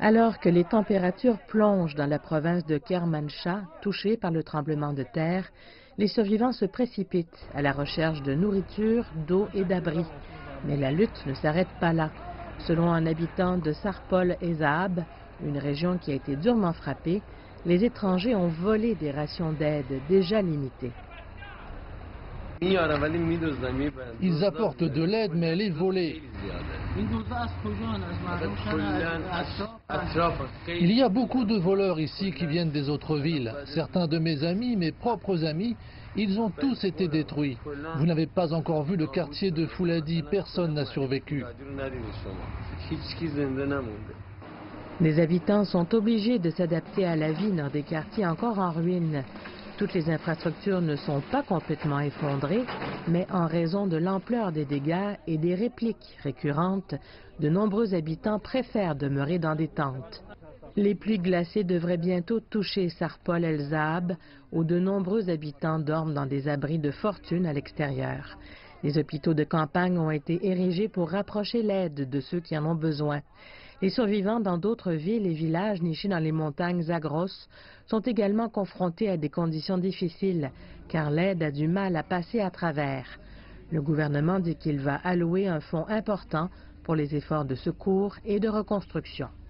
Alors que les températures plongent dans la province de Kermanshah, touchée par le tremblement de terre, les survivants se précipitent à la recherche de nourriture, d'eau et d'abri. Mais la lutte ne s'arrête pas là. Selon un habitant de Sarpol et Zaab, une région qui a été durement frappée, les étrangers ont volé des rations d'aide déjà limitées. Ils apportent de l'aide, mais elle est volée. Il y a beaucoup de voleurs ici qui viennent des autres villes. Certains de mes amis, mes propres amis, ils ont tous été détruits. Vous n'avez pas encore vu le quartier de Fouladi, personne n'a survécu. Les habitants sont obligés de s'adapter à la vie dans des quartiers encore en ruine. Toutes les infrastructures ne sont pas complètement effondrées, mais en raison de l'ampleur des dégâts et des répliques récurrentes, de nombreux habitants préfèrent demeurer dans des tentes. Les pluies glacées devraient bientôt toucher Sarpol El Zaab, où de nombreux habitants dorment dans des abris de fortune à l'extérieur. Les hôpitaux de campagne ont été érigés pour rapprocher l'aide de ceux qui en ont besoin. Les survivants dans d'autres villes et villages nichés dans les montagnes Zagros sont également confrontés à des conditions difficiles, car l'aide a du mal à passer à travers. Le gouvernement dit qu'il va allouer un fonds important pour les efforts de secours et de reconstruction.